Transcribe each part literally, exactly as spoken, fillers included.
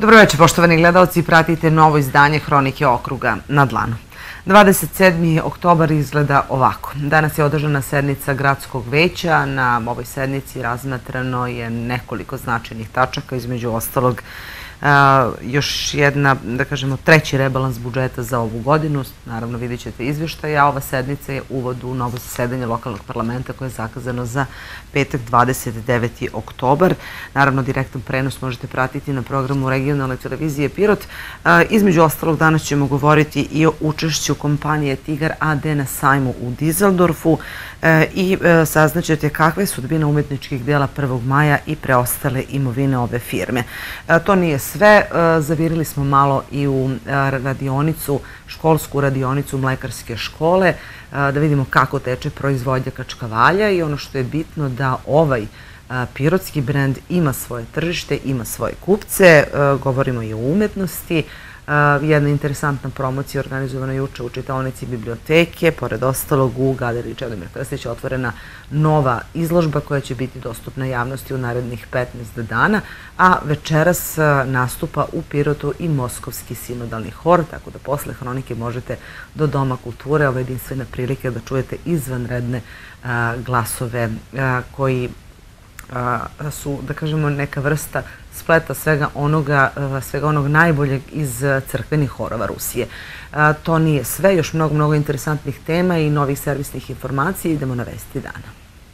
Dobro večer, poštovani gledalci, pratite novo izdanje Hronike okruga na dlanu. dvadeset sedmi oktobar izgleda ovako. Danas je održana sednica gradskog veća. Na ovoj sednici razmatrano je nekoliko značajnih tačaka, između ostalog još jedna, da kažemo, treći rebalans budžeta za ovu godinu. Naravno, vidjet ćete izvještaj, a ova sednica je uvod u novo zasedanje lokalnog parlamenta koje je zakazano za petak dvadeset deveti oktobar. Naravno, direktan prenos možete pratiti na programu regionalne televizije Pirot. Između ostalog, danas ćemo govoriti i o učešću kompanije Tigar a de na sajmu u Dizeldorfu i saznaćete kakve su sudbine umetničkih dela prvog maja i preostale imovine ove firme. To nije sve, zavirili smo malo i u radionicu, školsku radionicu Mlekarske škole, da vidimo kako teče proizvodnja kačkavalja i ono što je bitno da ovaj pirotski brend ima svoje tržište, ima svoje kupce, govorimo i o umetnosti. Jedna interesantna promocija organizovana juče u čitaonici biblioteke, pored ostalog u galeriji Čedomir Krstić otvorena nova izložba koja će biti dostupna javnosti u narednih petnaest dana, a večeras nastupa u Pirotu i Moskovski sinodalni hor, tako da posle Hronike možete do Doma kulture, ove jedinstvene prilike da čujete izvanredne glasove koji su, da kažemo, neka vrsta spleta svega onoga, svega onog najboljeg iz crkvenih horova Rusije. To nije sve, još mnogo, mnogo interesantnih tema i novih servisnih informacija. Idemo na vesti dana.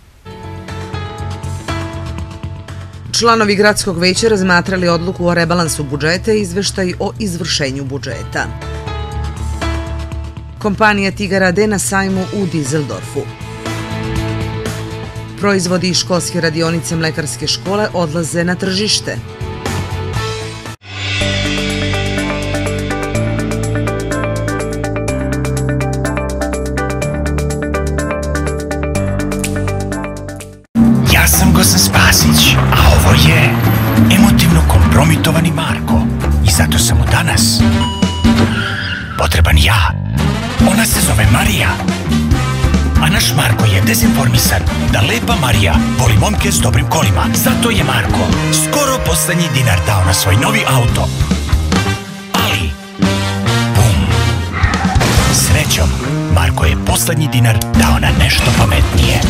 Članovi gradskog veća razmatrali odluku o rebalansu budžeta i izveštaj o izvršenju budžeta. Kompanija Tigar a de na sajmu u Dizeldorfu. Proizvodi iz školske radionice Mlekarske škole odlaze na tržište. Ja sam Gosan Spasić, a ovo je emotivno kompromitovani Marko. I zato sam mu danas potreban ja. Ona se zove Marija. A naš Marko je dezinformisan da lepa Marija voli momke s dobrim kolima. Zato je Marko skoro poslednji dinar dao na svoj novi auto. Ali, bum, srećom, Marko je poslednji dinar dao na nešto pametnije.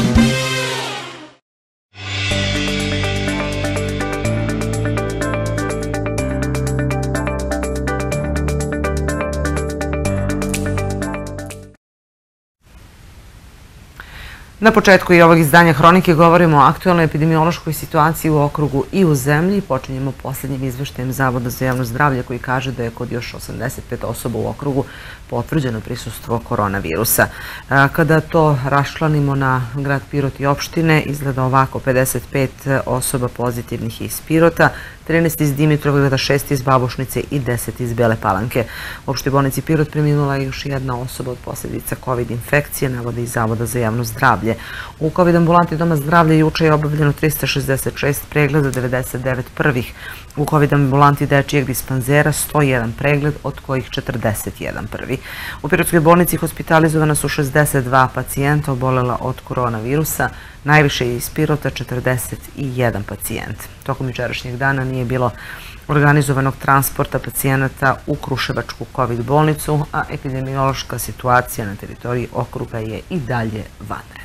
Na početku i ovog izdanja Hronike govorimo o aktualnoj epidemiološkoj situaciji u okrugu i u zemlji. Počinjemo posljednjim izveštajem Zavoda za javno zdravlje koji kaže da je kod još osamdeset pet osoba u okrugu potvrđeno prisustvo koronavirusa. Kada to raščlanimo na grad Pirot i opštine, izgleda ovako: pedeset pet osoba pozitivnih iz Pirota, trinaest iz Dimitrovgrada, šest iz Babušnice i deset iz Bele Palanke. U opštoj bolnici Pirot preminula je još jedna osoba od posljedica COVID infekcije, navode iz Zavoda za javno zdravlje. U COVID ambulanti Doma zdravlja juče je obavljeno trista šezdeset šest pregleda, devedeset devet prvih. U COVID ambulanti dečijeg dispanzera sto jedan pregled, od kojih četrdeset jedan prvi. U Pirotskoj bolnici hospitalizovana su šezdeset dva pacijenta obolela od koronavirusa, najviše je iz Pirota, četrdeset jedan pacijent. Tokom jučerašnjeg dana nije bilo organizovanog transporta pacijenata u Kruševačku COVID bolnicu, a epidemiološka situacija na teritoriji okruga je i dalje vanredna.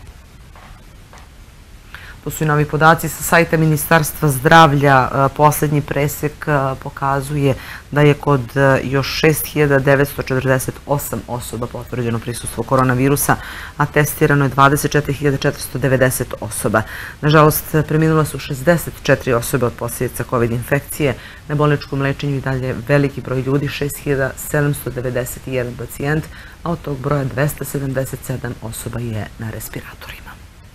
To su i novi podaci sa sajta Ministarstva zdravlja. Poslednji presek pokazuje da je kod još šest hiljada devetsto četrdeset osam osoba potvrđeno prisustvo koronavirusa, a testirano je dvadeset četiri hiljade četiristo devedeset osoba. Nažalost, preminula su šezdeset četiri osobe od posljedica COVID infekcije. Na bolničkom lečenju i dalje veliki broj ljudi, šest hiljada sedamsto devedeset jedan pacijent, a od tog broja dvesta sedamdeset sedam osoba je na respiratorima.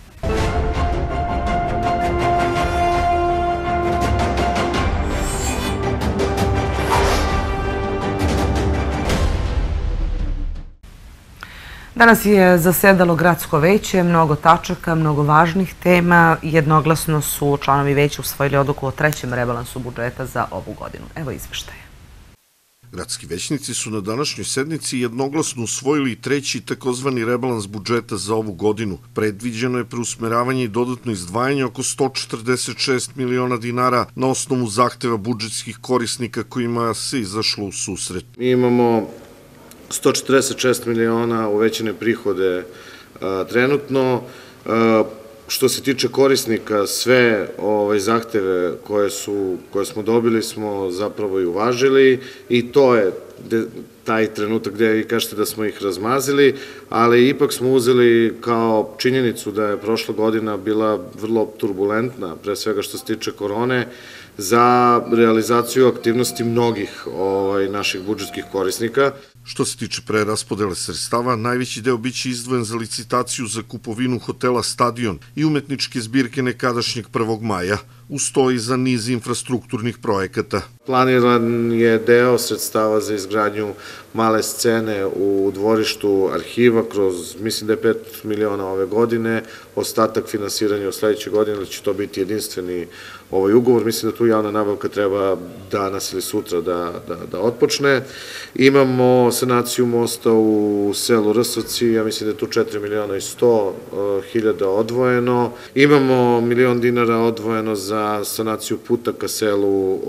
Danas je zasedalo gradsko veće, mnogo tačaka, mnogo važnih tema. Jednoglasno su članovi veća usvojili odluku o trećem rebalansu budžeta za ovu godinu. Evo izveštaja. Gradski većnici su na današnjoj sednici jednoglasno usvojili treći takozvani rebalans budžeta za ovu godinu. Predviđeno je preusmeravanje i dodatno izdvajanje oko sto četrdeset šest miliona dinara na osnovu zahteva budžetskih korisnika kojima se izašlo u susret. Mi imamo sto četrdeset šest miliona uvećane prihode trenutno. Što se tiče korisnika, sve zahteve koje smo dobili smo zapravo i uvažili i to je taj trenutak gde vi kažete da smo ih razmazili, ali ipak smo uzeli kao činjenicu da je prošla godina bila vrlo turbulentna, pre svega što se tiče korone, za realizaciju aktivnosti mnogih naših budžetskih korisnika. Što se tiče preraspodele sredstava, najveći deo biće izdvojen za licitaciju za kupovinu hotela Stadion i umetničke zbirke nekadašnjeg prvog maja, uz to i za niz infrastrukturnih projekata. Planiran je deo sredstava za izgradnju male scene u dvorištu arhiva kroz, mislim da je pet miliona ove godine, ostatak finansiranja u sledećoj godini, ali će to biti jedinstveni ovaj ugovor. Mislim da tu javna nabavka treba danas ili sutra da otpočne. Imamo sanaciju mosta u selu Rsovci, ja mislim da je tu četiri miliona i sto hiljada odvojeno. Imamo milion dinara odvojeno za sanaciju puta ka selu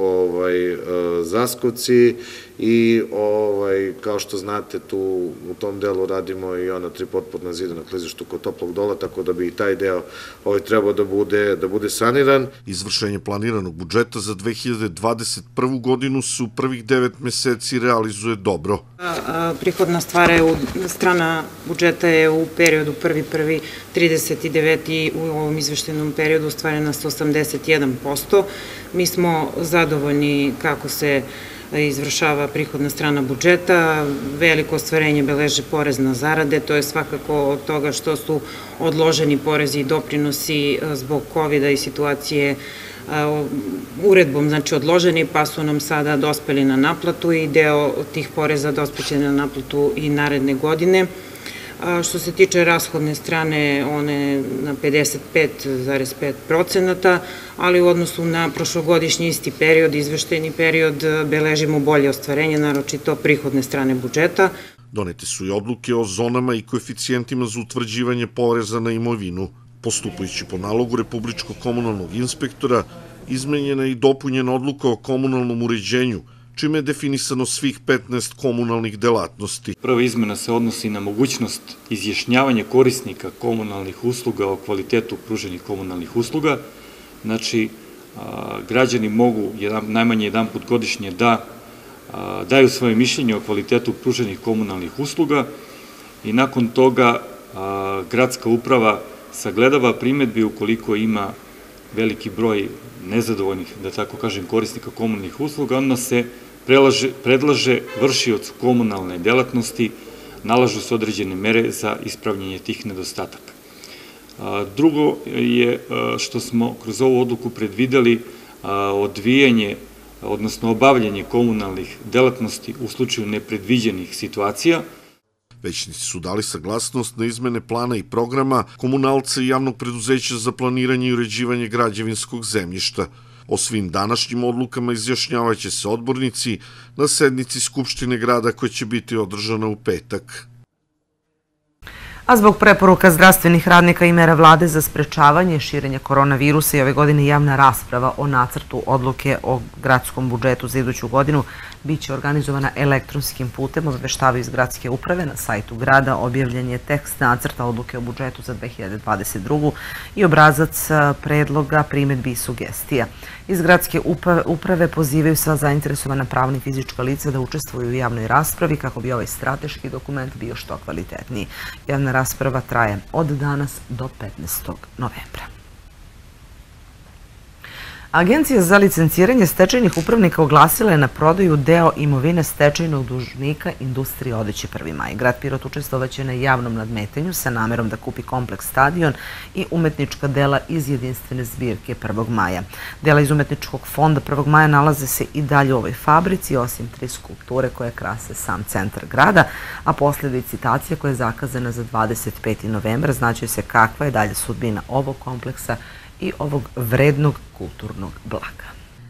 Zaskovci i kao što znate tu u tom delu radimo i ona tri potporna zida na klizištu kod Toplog Dola, tako da bi i taj deo trebao da bude saniran. Izvršenje planiranog budžeta za dve hiljade dvadeset prvu godinu se u prvih devet meseci realizuje dobro. Prihodna strana budžeta je u periodu prvi prvi trideset deveti u ovom izveštajnom periodu ostvarena sa osamdeset jedan posto. Mi smo zadovoljni kako se izvršava prihodna strana budžeta, veliko ostvarenje beleže porez na zarade, to je svakako od toga što su odloženi porezi i doprinosi zbog kovida i situacije uredbom, znači odloženi, pa su nam sada dospeli na naplatu i deo tih poreza dospeće na naplatu i naredne godine. Što se tiče rashodne strane, one na pedeset pet zarez pet procenata, ali u odnosu na prošlogodišnji isti period, izveštajni period, beležimo bolje ostvarenje, naročito prihodne strane budžeta. Donete su i odluke o zonama i koeficijentima za utvrđivanje poreza na imovinu. Postupajući po nalogu Republičkog komunalnog inspektora, izmenjena i dopunjena odluka o komunalnom uređenju, čime je definisano svih petnaest komunalnih delatnosti. Prva izmena se odnosi na mogućnost izjašnjavanja korisnika komunalnih usluga o kvalitetu pruženih komunalnih usluga. Znači, građani mogu najmanje jedan put godišnje da daju svoje mišljenje o kvalitetu pruženih komunalnih usluga i nakon toga gradska uprava sagledava primedbi ukoliko ima veliki broj nezadovoljnih, da tako kažem, korisnika komunalnih usluga, onda se predlaže vršiocu komunalne delatnosti, nalažu se određene mere za ispravljanje tih nedostataka. Drugo je što smo kroz ovu odluku predvideli odvijanje, odnosno obavljanje komunalnih delatnosti u slučaju nepredviđenih situacija. Većnici su dali saglasnost na izmene plana i programa komunalca i javnog preduzeća za planiranje i uređivanje građevinskog zemljišta. O svim današnjim odlukama izjašnjavaće se odbornici na sednici Skupštine grada koja će biti održana u petak. A zbog preporuka zdravstvenih radnika i mera vlade za sprečavanje širenja koronavirusa i ove godine javna rasprava o nacrtu odluke o gradskom budžetu za iduću godinu biće organizovana elektronskim putem, obaveštavaju iz gradske uprave. Na sajtu grada objavljen je tekst nacrta odluke o budžetu za dve hiljade dvadeset drugu i obrazac predloga, primedbi i sugestija. Iz gradske uprave pozivaju sva zainteresovana pravna i fizička lica da učestvuju u javnoj raspravi kako bi ovaj strateški dokument bio što kvalitetniji. Javna rasprava traje od danas do petnaestog novembra. Agencija za licenciranje stečajnih upravnika oglasila je na prodaju deo imovine stečajnog dužnika Industrije odeće prvi maj. Grad Pirot učestvovaće na javnom nadmetanju sa namerom da kupi kompleks Stadion i umetnička dela iz jedinstvene zbirke prvog maja. Dela iz umetničkog fonda prvog maja nalaze se i dalje u ovoj fabrici, osim tri skulpture koje krase sam centar grada, a posle licitacije koja je zakazana za dvadeset peti novembra znaće se kakva je dalje sudbina ovog kompleksa i ovog vrednog kulturnog blaga.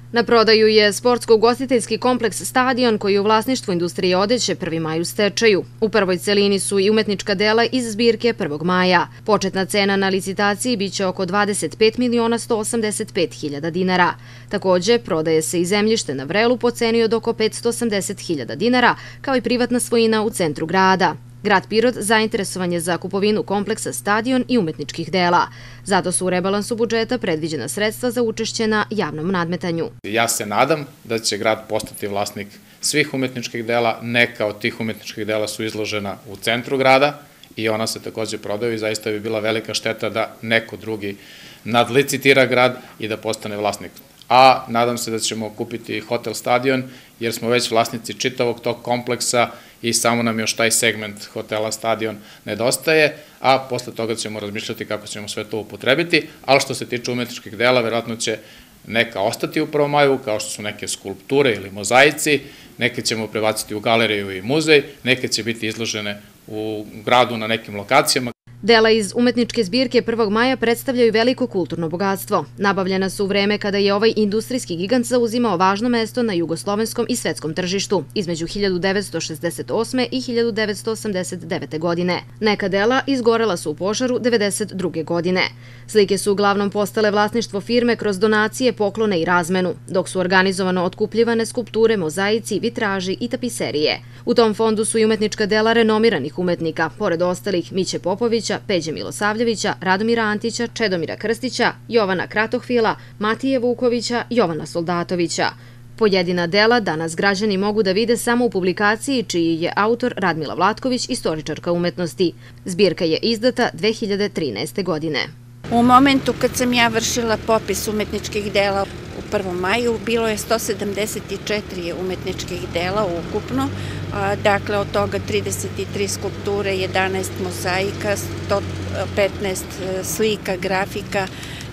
Na prodaju je sportsko-ugostiteljski kompleks Stadion koji je u vlasništvu industrije odeće Prvi maj u stečaju. U prvoj celini su i umetnička dela iz zbirke Prvog maja. Početna cena na licitaciji biće oko dvadeset pet miliona sto osamdeset pet hiljada dinara. Takođe, prodaje se i zemljište na Vrelu po ceni od oko petsto osamdeset hiljada dinara, kao i privatna svojina u centru grada. Grad Pirot zainteresovan je za kupovinu kompleksa Stadion i umetničkih dela. Zato su u rebalansu budžeta predviđena sredstva za učešće na javnom nadmetanju. Ja se nadam da će grad postati vlasnik svih umetničkih dela. Neka od tih umetničkih dela su izložena u centru grada i ona se takođe prodaju i zaista bi bila velika šteta da neko drugi nadlicitira grad i da postane vlasnik. A nadam se da ćemo kupiti hotel Stadion jer smo već vlasnici čitavog tog kompleksa i samo nam još taj segment hotela Stadion nedostaje, a posle toga ćemo razmišljati kako ćemo sve to upotrebiti, ali što se tiče umetničkih dela, verovatno će neka ostati u Prvom maju, kao što su neke skulpture ili mozaici, neke ćemo prebaciti u galeriju i muzej, neke će biti izložene u gradu na nekim lokacijama. Dela iz umetničke zbirke Prvog maja predstavljaju veliko kulturno bogatstvo. Nabavljena su u vreme kada je ovaj industrijski gigant zauzimao važno mesto na jugoslovenskom i svetskom tržištu između hiljadu devetsto šezdeset osme i hiljadu devetsto osamdeset devete. godine. Neka dela izgorela su u požaru devedeset druge. godine. Slike su uglavnom postale vlasništvo firme kroz donacije, poklone i razmenu, dok su organizovano otkupljivane skulpture, mozaici, vitraži i tapiserije. U tom fondu su i umetnička dela renomiranih umetnika, pored ostalih Miće Popovića, Peđe Milosavljevića, Radomira Antića, Čedomira Krstića, Jovana Kratohvila, Matije Vukovića, Jovana Soldatovića. Pojedina dela danas građani mogu da vide samo u publikaciji čiji je autor Radmila Vlatković, istoričarka umetnosti. Zbirka je izdata dve hiljade trinaeste. godine. U momentu kad sam ja vršila popis umetničkih dela u Prvom maju, bilo je sto sedamdeset četiri umetničkih dela ukupno, dakle od toga trideset tri skulpture, jedanaest mozaika, sto petnaest slika, grafika,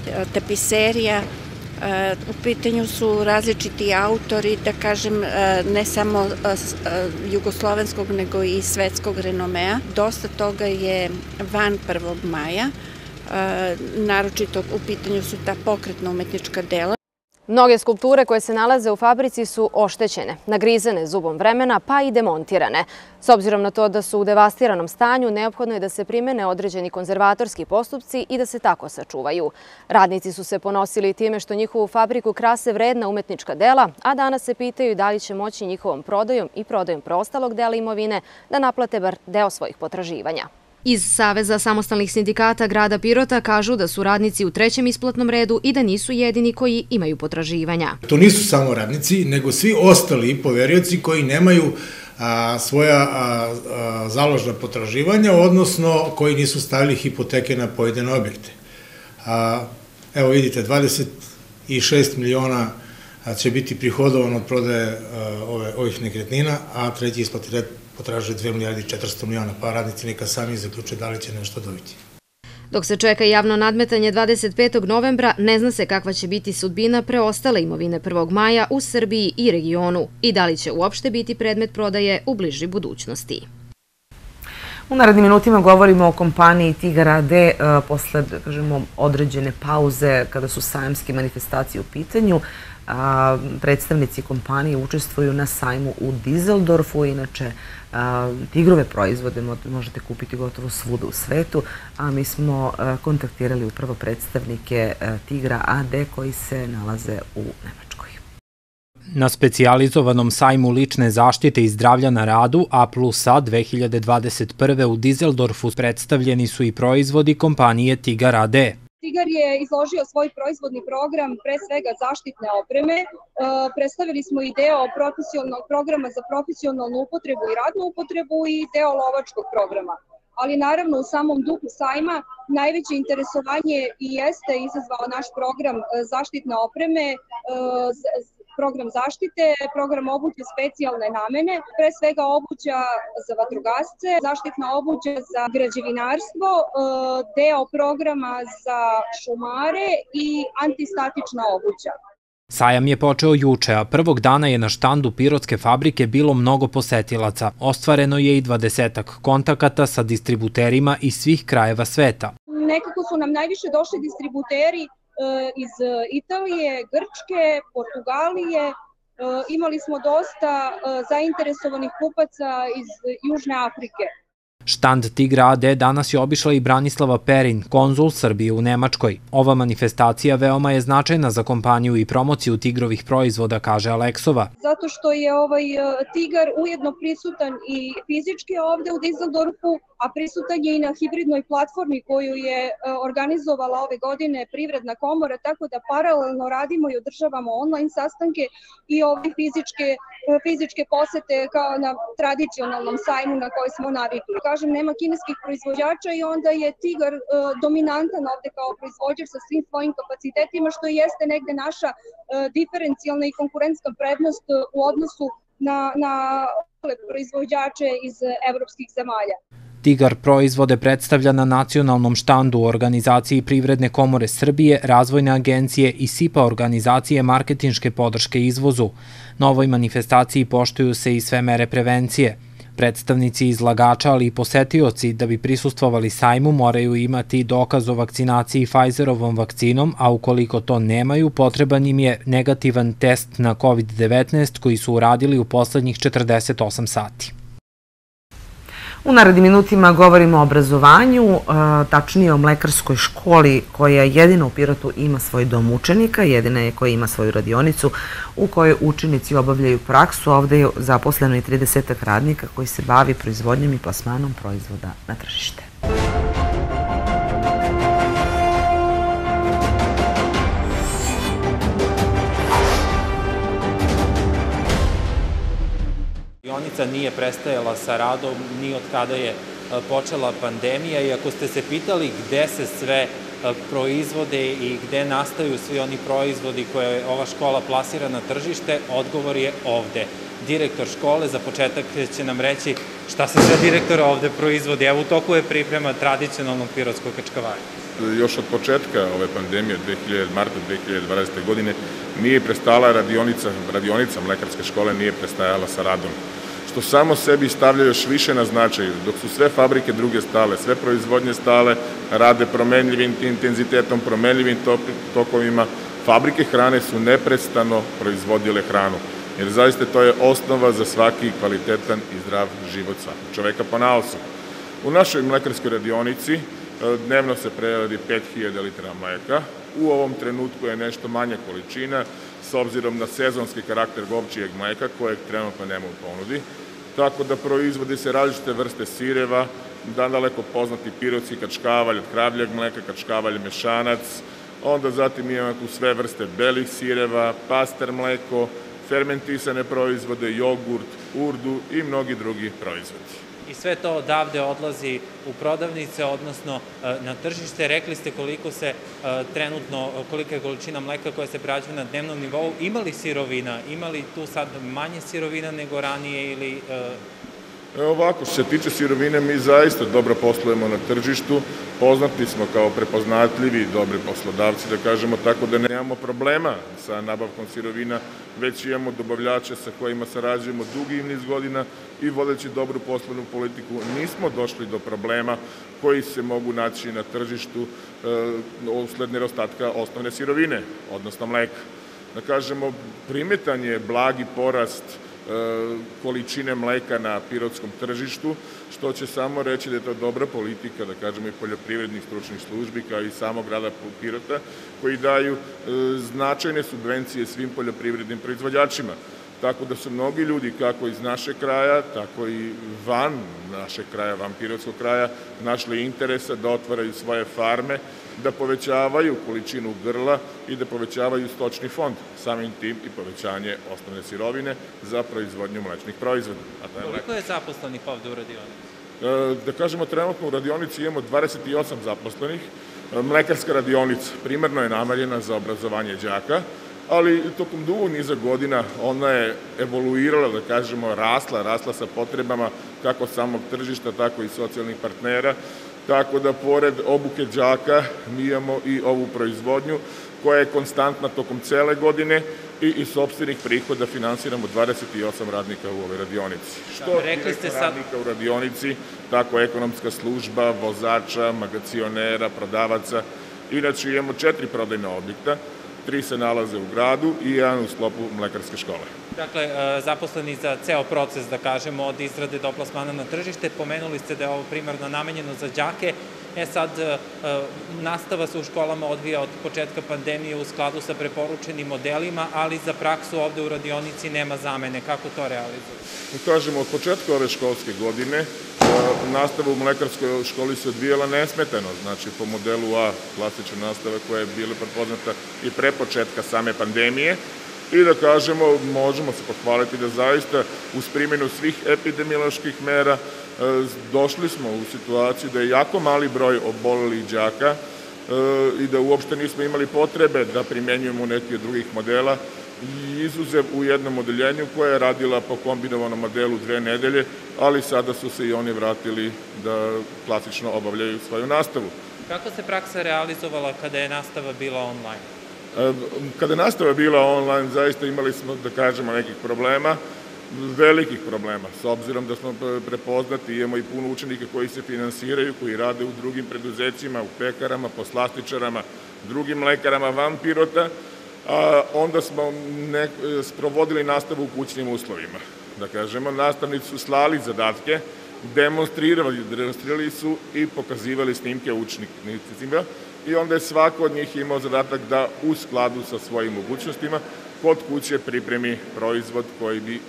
tapiserija. U pitanju su različiti autori, da kažem, ne samo jugoslovenskog, nego i svetskog renomea. Dosta toga je van Prvog maja. Naročito u pitanju su ta pokretna umetnička dela. Mnoge skulpture koje se nalaze u fabrici su oštećene, nagrizene zubom vremena pa i demontirane. S obzirom na to da su u devastiranom stanju, neophodno je da se primene određeni konzervatorski postupci i da se tako sačuvaju. Radnici su se ponosili time što njihovu fabriku krase vredna umetnička dela, a danas se pitaju da li će moći njihovom prodajom i prodajom preostalog dela imovine da naplate bar deo svojih potraživanja. Iz Saveza samostalnih sindikata grada Pirota kažu da su radnici u trećem isplatnom redu i da nisu jedini koji imaju potraživanja. To nisu samo radnici, nego svi ostali poverioci koji nemaju svoja založna potraživanja, odnosno koji nisu stavili hipoteke na pojedine objekte. Evo vidite, dvadeset šest miliona će biti prihodovan od prodaje ovih nekretnina, a treći isplatni red potražuje dve milijarde i četiristo miliona, pa radnici neka sami zaključe da li će nešto dobiti. Dok se čeka javno nadmetanje dvadeset petog novembra, ne zna se kakva će biti sudbina preostale imovine Prvog maja u Srbiji i regionu i da li će uopšte biti predmet prodaje u bližoj budućnosti. U narednim minutima govorimo o kompaniji Tigar a de posle, kažemo, određene pauze kada su sajamske manifestacije u pitanju. Predstavnici kompanije učestvuju na sajmu u Dizeldorfu. Inače, Tigrove proizvode možete kupiti gotovo svuda u svetu, a mi smo kontaktirali upravo predstavnike Tigra a de koji se nalaze u Nemačkoj. Na specijalizovanom sajmu lične zaštite i zdravlja na radu A plus A dve hiljade dvadeset prve. u Dizeldorfu predstavljeni su i proizvodi kompanije Tigar a de. Tigar je izložio svoj proizvodni program, pre svega zaštitne opreme. Predstavili smo i deo programa za profesionalnu upotrebu i radnu upotrebu i deo lovačkog programa. Ali naravno u samom duhu sajma najveće interesovanje i jeste izazvao naš program zaštitne opreme, program zaštite, program obuće specijalne namene, pre svega obuća za vatrogasce, zaštitna obuća za građevinarstvo, deo programa za šumare i antistatična obuća. Sajam je počeo juče, a prvog dana je na štandu pirotske fabrike bilo mnogo posetilaca. Ostvareno je i dvadesetak kontakata sa distributerima iz svih krajeva sveta. Nekako su nam najviše došli distributeri iz Italije, Grčke, Portugalije. Imali smo dosta zainteresovanih kupaca iz Južne Afrike. Štand Tigra A D danas je obišla i Branislava Perin, konzul Srbije u Nemačkoj. Ova manifestacija veoma je značajna za kompaniju i promociju tigrovih proizvoda, kaže Aleksova. Zato što je ovaj tigar ujedno prisutan i fizički ovde u Düsseldorfu, a prisutan je i na hibridnoj platformi koju je organizovala ove godine Privredna komora, tako da paralelno radimo i održavamo online sastanke i ove fizičke, fizičke posete kao na tradicionalnom sajmu na koji smo navikli. Kažem, nema kineskih proizvođača i onda je tigar dominantan ovde kao proizvođač sa svim svojim kapacitetima, što jeste negde naša diferencijalna i konkurentska prednost u odnosu na, na proizvođače iz evropskih zemalja. Tigar proizvode predstavlja na nacionalnom štandu u organizaciji Privredne komore Srbije, Razvojne agencije i SIPA organizacije marketinške podrške izvozu. Na ovoj manifestaciji poštuju se i sve mere prevencije. Predstavnici izlagača, ali i posetioci, da bi prisustvovali sajmu, moraju imati dokaz o vakcinaciji Pfizerovom vakcinom, a ukoliko to nemaju, potreban im je negativan test na kovid devetnaest koji su uradili u poslednjih četrdeset osam sati. U narednim minutima govorimo o obrazovanju, tačnije o mlekarskoj školi koja jedina u Pirotu ima svoj dom učenika, jedina je koja ima svoju radionicu u kojoj učenici obavljaju praksu. Ovde je zaposleno i tridesetak radnika koji se bavi proizvodnjom i plasmanom proizvoda na tržište. Radionica nije prestajala sa radom ni od kada je počela pandemija i ako ste se pitali gde se sve proizvode i gde nastaju svi oni proizvodi koje ova škola plasira na tržište, odgovor je ovde. Direktor škole za početak će nam reći šta se sve direktora ovde proizvodi. Evo u toku je priprema tradicionalnog pirotskog kačkavalja. Još od početka ove pandemije, marta dve hiljade dvadesete. godine, nije prestala radionica, radionica mlekarske škole nije prestajala sa radom. Što samo sebi stavlja još više na značaju, dok su sve fabrike druge stale, sve proizvodnje stale, rade promenljivim intenzitetom, promenljivim tokovima, fabrike hrane su neprestano proizvodile hranu. Jer zaista to je osnova za svaki kvalitetan i zdrav život svakog čoveka ponaosob. U našoj mlekarskoj radionici dnevno se preradi pet hiljada litara mleka. U ovom trenutku je nešto manja količina s obzirom na sezonski karakter govčijeg mleka kojeg trenutno nema u ponudi. Tako da proizvodi se različite vrste sireva, daleko poznati pirotski kačkavalj od kravljeg mleka, kačkavalj mešanac, onda zatim imamo tu sve vrste belih sireva, paster mleko, fermentisane proizvode, jogurt, urdu i mnogi drugi proizvodi. I sve to odavde odlazi u prodavnice, odnosno na tržište. Rekli ste koliko se trenutno, kolika je količina mleka koja se prerađuje na dnevnom nivou. Ima li sirovina? Ima li tu sad manje sirovina nego ranije ili... Evo ovako, što se tiče sirovine, mi zaista dobro poslujemo na tržištu. Poznati smo kao prepoznatljivi i dobri poslodavci, da kažemo tako da nemamo problema sa nabavkom sirovina, već imamo dobavljače sa kojima sarađujemo dugi niz godina i vodeći dobru poslovnu politiku nismo došli do problema koji se mogu naći na tržištu usled nedostatka osnovne sirovine, odnosno mleka. Da kažemo, primetan je blagi porast količine mleka na pirotskom tržištu, što će samo reći da je to dobra politika, da kažemo, i poljoprivrednih stručnih službi, kao i samog grada Pirota, koji daju značajne subvencije svim poljoprivrednim proizvođačima. Tako da su mnogi ljudi, kako iz našeg kraja, tako i van našeg kraja, van pirotskog kraja, našli interesa da otvaraju svoje farme, da povećavaju količinu grla i da povećavaju stočni fond, samim tim i povećanje osnovne sirovine za proizvodnju mlečnih proizvoda. Koliko je zaposlenih ovde u radionici? Da kažemo, trenutno u radionici imamo dvadeset osam zaposlenih. Mlekarska radionica primarno je namerjena za obrazovanje đaka, ali tokom dugog niza godina ona je evoluirala, da kažemo, rasla, rasla sa potrebama kako samog tržišta, tako i socijalnih partnera, tako da pored obuke đaka mi imamo i ovu proizvodnju koja je konstantna tokom cele godine i iz sopstvenih prihoda finansiramo dvadeset osam radnika u ovoj radionici. Što radnika u radionici, tako ekonomska služba, vozača, magacionera, prodavaca. Inače imamo četiri prodajna objekta, tri se nalaze u gradu i jedan u sklopu mlekarske škole. Dakle, zaposleni za ceo proces, da kažemo, od izrade do plasmana na tržište. Pomenuli ste da je ovo primarno namenjeno za đake. E sad, nastava se u školama odvija od početka pandemije u skladu sa preporučenim modelima, ali za praksu ovde u radionici nema zamene. Kako to realizuje? Mi kažemo, od početka ove školske godine nastava u mlekarskoj školi se odvijala nesmetano, znači po modelu A, klasična nastava koja je bila prepoznata i pre početka same pandemije. I da kažemo, možemo se pohvaliti da zaista uz primjenu svih epidemioloških mera došli smo u situaciju da je jako mali broj obolelih đaka i da uopšte nismo imali potrebe da primenjujemo neki od drugih modela, izuzev u jednom odeljenju koja je radila po kombinovanom modelu dve nedelje, ali sada su se i oni vratili da klasično obavljaju svoju nastavu. Kako se praksa realizovala kada je nastava bila online? Kada je nastava bila online, zaista imali smo, da kažemo, nekih problema, velikih problema, s obzirom da smo prepoznati, imamo i puno učenika koji se finansiraju, koji rade u drugim preduzećima, u pekarama, poslastičarama, drugim mlekarama van Pirota, a onda smo sprovodili nastavu u kućnim uslovima. Da kažemo, nastavnici su slali zadatke, demonstrirali, demonstrirali su i pokazivali snimke učenicima i onda je svako od njih imao zadatak da u skladu sa svojim mogućnostima kod kuće pripremi proizvod koji bi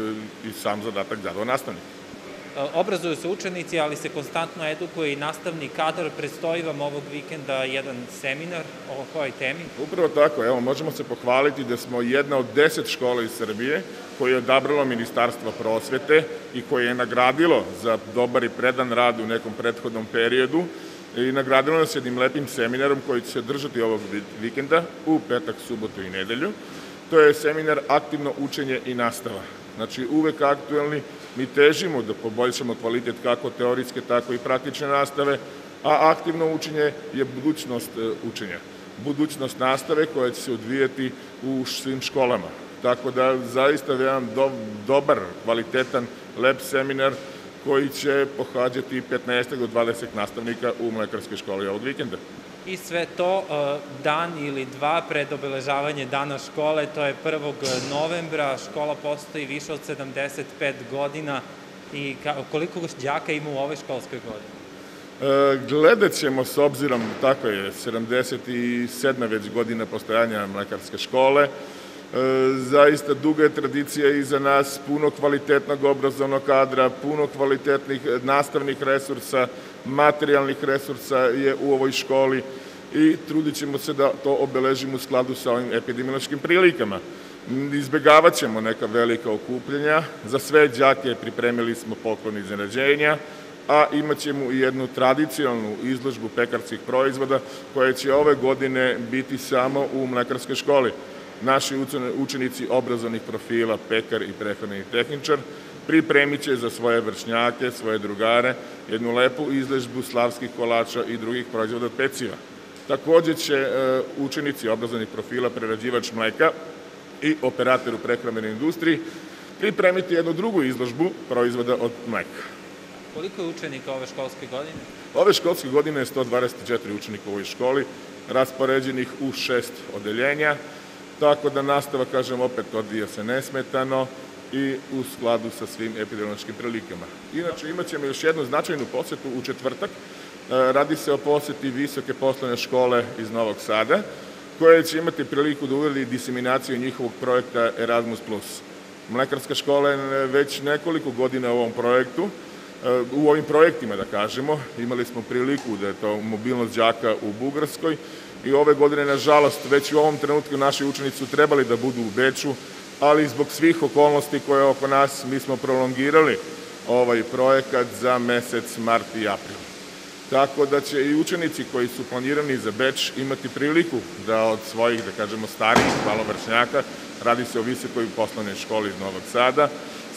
i sam zadatak zadao nastavnik. Obrazuju se učenici, ali se konstantno edukuje i nastavni kadar. Predstoji vam ovog vikenda jedan seminar o kojoj temi? Upravo tako, evo, možemo se pohvaliti da smo jedna od deset škola iz Srbije koje je odabralo Ministarstvo prosvete i koje je nagradilo za dobar i predan rad u nekom prethodnom periodu i nagradilo nas jednim lepim seminarom koji će se držati ovog vikenda u petak, subotu i nedelju. To je seminar Aktivno učenje i nastava. Znači, uvek aktuelni, mi težimo da poboljšamo kvalitet kako teorijske, tako i praktične nastave, a aktivno učenje je budućnost učenja. Budućnost nastave koja će se odvijati u svim školama. Tako da, zaista jedan dobar, kvalitetan, lep seminar koji će pohađati petnaest do dvadeset nastavnika u mlekarskoj školi ovog vikenda. I sve to dan ili dva pred obeležavanje dana škole, to je prvog novembra, škola postoji više od sedamdeset pet godina i koliko đaka ima u ovoj školskoj godini? Gledat ćemo s obzirom, tako je, sedamdeset sedma već godina postojanja mlekarske škole, zaista duga je tradicija iza nas, puno kvalitetnog obrazovnog kadra, puno kvalitetnih nastavnih resursa, materijalnih resursa je u ovoj školi i trudit ćemo se da to obeležimo u skladu sa ovim epidemiološkim prilikama. Izbegavat ćemo neka velika okupljenja, za sve đake pripremili smo poklon iznenađenja, a imat ćemo i jednu tradicionalnu izložbu pekarskih proizvoda koja će ove godine biti samo u mlekarskoj školi. Naši učenici obrazovnih profila, pekar i prehrambeni tehničar, pripremit će za svoje vršnjake, svoje drugare, jednu lepu izložbu slavskih kolača i drugih proizvoda od peciva. Takođe će učenici obrazovnih profila, prerađivač mleka i operator u prehrambenoj industriji pripremiti jednu drugu izložbu proizvoda od mleka. Koliko je učenika ove školske godine? Ove školske godine je sto dvadeset četiri učenika u ovoj školi, raspoređenih u šest odeljenja, tako da nastava, kažem, opet odvija se nesmetano i u skladu sa svim epidemiološkim prilikama. Inače, imat ćemo još jednu značajnu posetu u četvrtak. Radi se o poseti Visoke poslovne škole iz Novog Sada, koja će imati priliku da uradi diseminaciju njihovog projekta Erasmus plus. Mlekarska škola je već nekoliko godina u ovom projektu, u ovim projektima, da kažemo. Imali smo priliku da je to mobilnost đaka u Bugarskoj i ove godine, nažalost, već u ovom trenutku naši učenici su trebali da budu u Beču, ali zbog svih okolnosti koje je oko nas, mi smo prolongirali ovaj projekat za mesec mart i april. Tako da će i učenici koji su planirani za Beč imati priliku da od svojih, da kažemo, starijih malovršnjaka, radi se o Visokoj poslovnoj školi iz Novog Sada,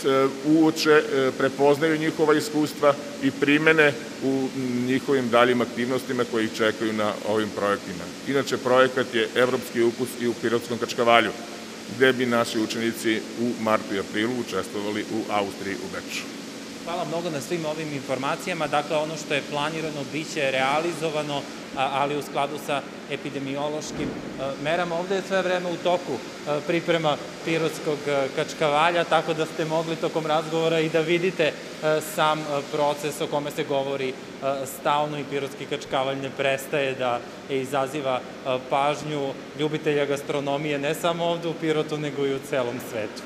uoče, prepoznaju njihova iskustva i primene u njihovim daljim aktivnostima koji ih čekaju na ovim projektima. Inače, projekat je Evropski ukus i u Pirotskom Kačkavalju, gde bi naši učenici u martu i aprilu učestvovali u Austriji u Beču. Hvala mnogo na svim ovim informacijama. Dakle, ono što je planirano biće realizovano, ali u skladu sa epidemiološkim merama. Ovde je sve vreme u toku priprema pirotskog kačkavalja, tako da ste mogli tokom razgovora i da vidite sam proces o kome se govori stalno i pirotski kačkavalj ne prestaje da izaziva pažnju ljubitelja gastronomije ne samo ovde u Pirotu, nego i u celom svetu.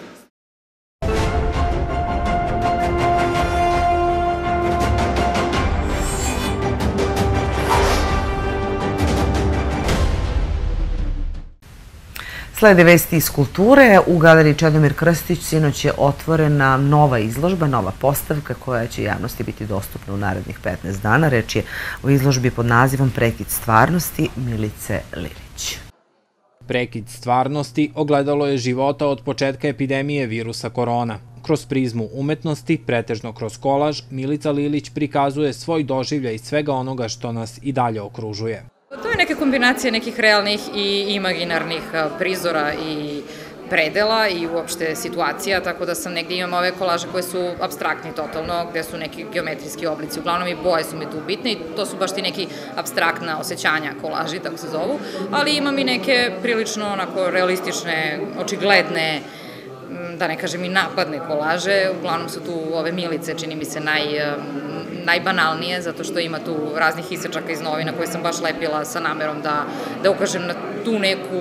Slede vesti iz kulture. U galeriji Čedomir Krstić sinoć je otvorena nova izložba, nova postavka koja će javnosti biti dostupna u narednih petnaest dana. Reč je o izložbi pod nazivom Prekid stvarnosti Milice Lilić. Prekid stvarnosti ogledalo je života od početka epidemije virusa korona. Kroz prizmu umetnosti, pretežno kroz kolaž, Milica Lilić prikazuje svoj doživljaj svega onoga što nas i dalje okružuje. To je neka kombinacija nekih realnih i imaginarnih prizora i predela i uopšte situacija, tako da sam negdje imam ove kolaže koje su apstraktni totalno, gde su neki geometrijski oblici, uglavnom i boje su mi tu bitne i to su baš ti neki apstraktna osjećanja kolaži, tako se zovu, ali imam i neke prilično onako realistične, očigledne, da ne kažem i napadne kolaže, uglavnom su tu ove Milice, čini mi se naj, najbanalnije, zato što ima tu raznih isečaka iz novina koje sam baš lepila sa namerom da, da ukažem na tu neku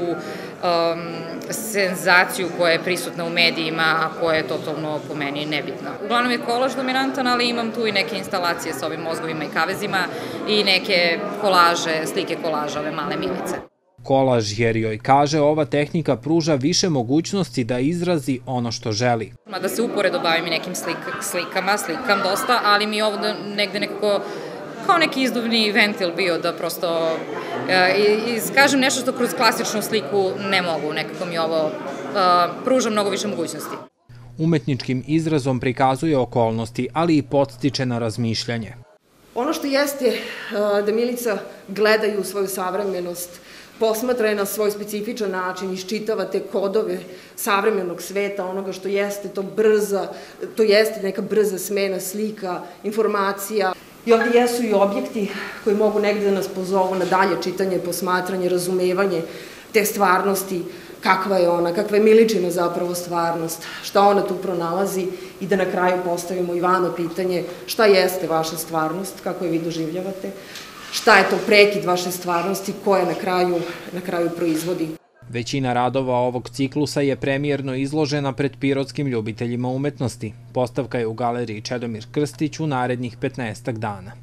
um, senzaciju koja je prisutna u medijima, a koja je totalno po meni nebitna. Uglavnom je kolaž dominantan, ali imam tu i neke instalacije sa ovim mozgovima i kavezima i neke kolaže, slike kolaža, ove male Milice. Kolaž, jer joj kaže, ova tehnika pruža više mogućnosti da izrazi ono što želi. Da se uporedo bavim i nekim slik, slikama, slikam dosta, ali mi je ovo negde nekako kao neki izduvni ventil bio da prosto e, iskažem nešto što kroz klasičnu sliku ne mogu. Nekako mi ovo e, pruža mnogo više mogućnosti. Umetničkim izrazom prikazuje okolnosti, ali i podstiče na razmišljanje. Ono što jeste da Milica gledaju svoju savremenost, posmatra je na svoj specifičan način, iščitava te kodove savremenog sveta, onoga što jeste to brza, to jeste neka brza smena slika, informacija. I ovdje jesu i objekti koji mogu negde da nas pozovu na dalje čitanje, posmatranje, razumevanje te stvarnosti, kakva je ona, kakva je Miličina zapravo stvarnost, šta ona tu pronalazi i da na kraju postavimo i vama pitanje šta jeste vaša stvarnost, kako je vi doživljavate. Šta je to prekid vaše stvarnosti koje na kraju, na kraju proizvodi. Većina radova ovog ciklusa je premijerno izložena pred pirotskim ljubiteljima umetnosti. Postavka je u galeriji Čedomir Krstić u narednih petnaestak dana.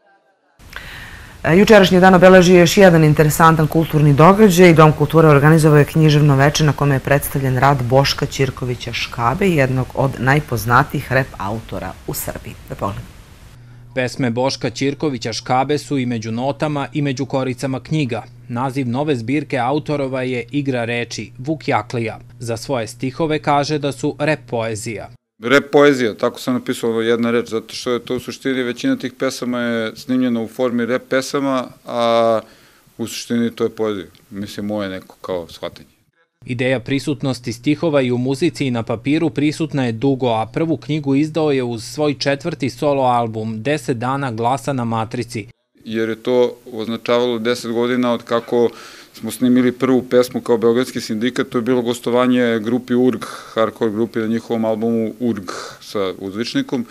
Jučerašnji dan obeležio još jedan interesantan kulturni događaj. Dom kulture organizovao je književno veče na kome je predstavljen rad Boška Ćirkovića Škabe, jednog od najpoznatijih rep autora u Srbiji. Da pogledamo. Pesme Boška Ćirkovića Škabe su i među notama i među koricama knjiga. Naziv nove zbirke autorova je Igra reči, Vuk Jaklija. Za svoje stihove kaže da su rep poezija. Rep poezija, tako sam napisao jedna reč, zato što je to u suštini većina tih pesama je snimljena u formi rep pesama, a u suštini to je poezija. Mislim, moje neko kao shvatanje. Ideja prisutnosti stihova i u muzici i na papiru prisutna je dugo, a prvu knjigu izdao je uz svoj četvrti solo album deset dana glasa na matrici. Jer je to označavalo deset godina od kako smo snimili prvu pesmu kao Beogradski sindikat, to je bilo gostovanje grupi U R G, hardcore grupi na njihovom albumu U R G sa uzvičnikom.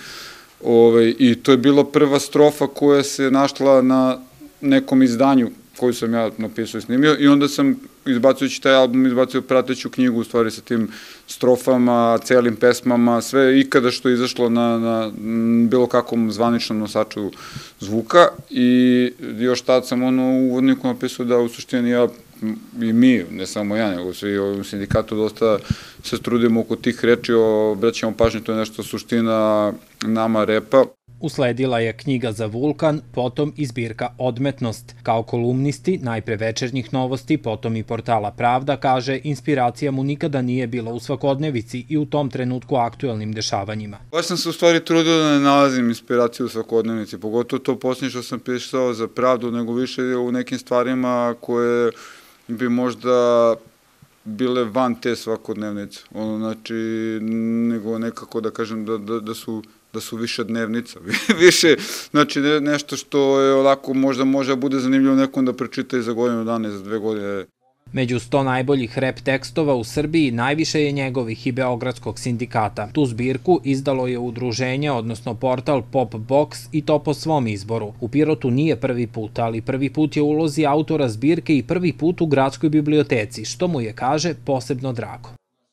I to je bila prva strofa koja se našla na nekom izdanju koju sam ja napisao i snimio i onda sam, izbacujući taj album, izbacio prateću knjigu u stvari sa tim strofama, celim pesmama, sve ikada što je izašlo na, na bilo kakvom zvaničnom nosaču zvuka i još tad sam ono u uvodniku napisao da u suštini ja i mi, ne samo ja, nego svi u sindikatu dosta se trudimo oko tih reči, obraćamo pažnju, to je nešto suština nama repa. Usledila je knjiga za Vulkan, potom i zbirka Odmetnost. Kao kolumnisti, najpre Večernjih novosti, potom i portala Pravda, kaže, inspiracija mu nikada nije bila u svakodnevici i u tom trenutku aktuelnim dešavanjima. Baš sam se u stvari trudio da ne nalazim inspiraciju u svakodnevici, pogotovo to posljednje što sam pisao za Pravdu, nego više u nekim stvarima koje bi možda bile van te svakodnevnice. Ono, znači, nego nekako da kažem da, da, da su da su više dnevnica, više, znači nešto što je onako možda može bude zanimljivo nekom da pročita i za godinu dana i za dve godine. Među sto najboljih rap tekstova u Srbiji najviše je njegovih i Beogradskog sindikata. Tu zbirku izdalo je udruženje, odnosno portal Pop Box i to po svom izboru. U Pirotu nije prvi put, ali prvi put je u ulozi autora zbirke i prvi put u gradskoj biblioteci, što mu je, kaže, posebno drago.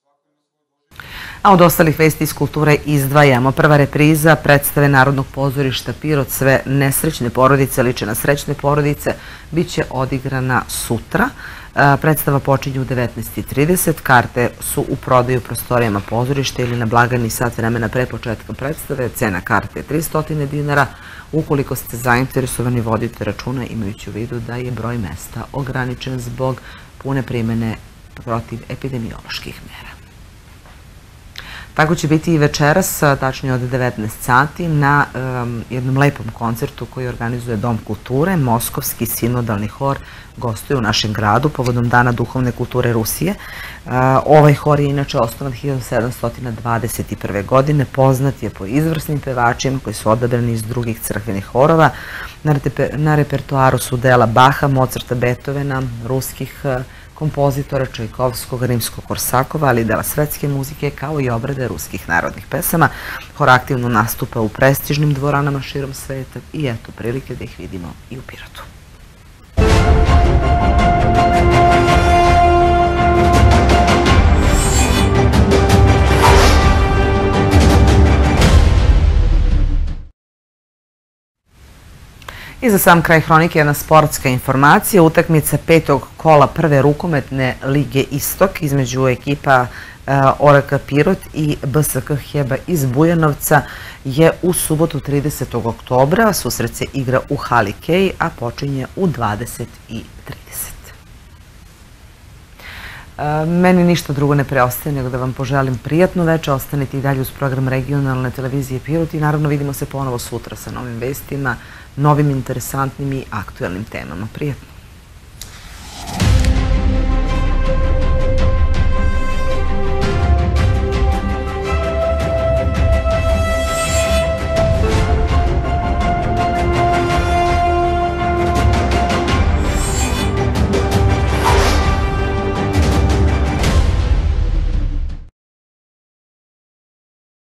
A od ostalih vesti iz kulture izdvajamo. Prva repriza predstave Narodnog pozorišta Pirot Sve nesrećne porodice liče na srećne porodice bit će odigrana sutra. Predstava počinje u devetnaest i trideset. Karte su u prodaju prostorijama pozorišta ili na blagajni sat vremena pre početka predstave. Cena karte je tristo dinara. Ukoliko ste zainteresovani, vodite računa imajući u vidu da je broj mesta ograničen zbog pune primene protiv epidemioloških mera. Tako će biti i večeras, tačnije od devetnaest sati, na jednom lepom koncertu koji organizuje Dom kulture. Moskovski sinodalni hor gostuje u našem gradu povodom Dana duhovne kulture Rusije. Ovaj hor je inače osnovan hiljadu sedamsto dvadeset prve. godine. Poznat je po izvrsnim pevačima koji su odabrani iz drugih crkvenih horova. Na repertoaru su dela Baha, Mozarta, Beethovena, ruskih kompozitora Čajkovskog, Rimskog-Korsakova, ali i dela svetske muzike, kao i obrade ruskih narodnih pesama. Hor aktivno nastupa u prestižnim dvoranama širom sveta i eto prilike da ih vidimo i u Pirotu. I za sam kraj hronike jedna sportska informacija. Utakmica petog kola prve rukometne lige Istok između ekipa O R K Pirot i B S K Heba iz Bujanovca je u subotu tridesetog oktobra. Susret se igra u hali Kej, a počinje u dvadeset i trideset. Meni ništa drugo ne preostaje nego da vam poželim prijatno večer. Ostanite i dalje uz program regionalne televizije Pirot i naravno vidimo se ponovo sutra sa novim vestima, novim interesantnim i aktuelnim temama. Prijatno!